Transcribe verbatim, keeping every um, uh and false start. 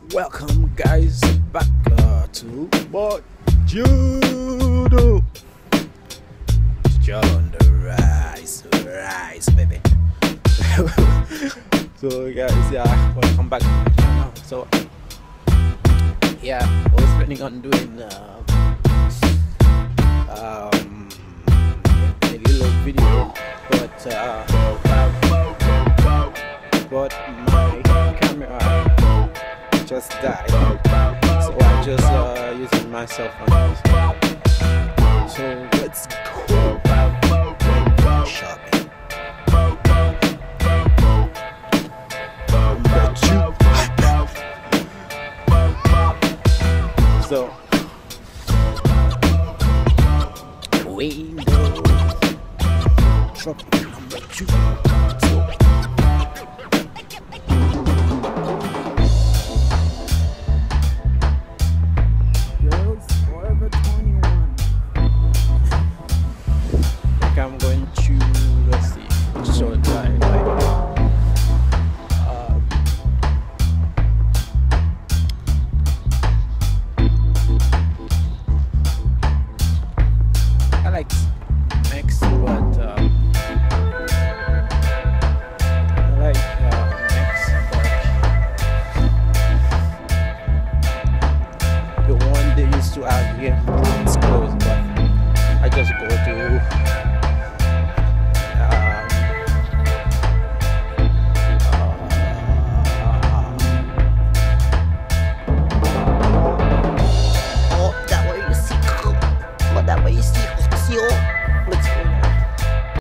Welcome guys back uh, to But Judo. Judo on the rise, rise baby. So guys, yeah, welcome back. So yeah, I was planning on doing uh, um, a little video, but uh, but my camera just died, so I'm just uh, using my cell phone. So let's go shopping. So we go shopping number two. So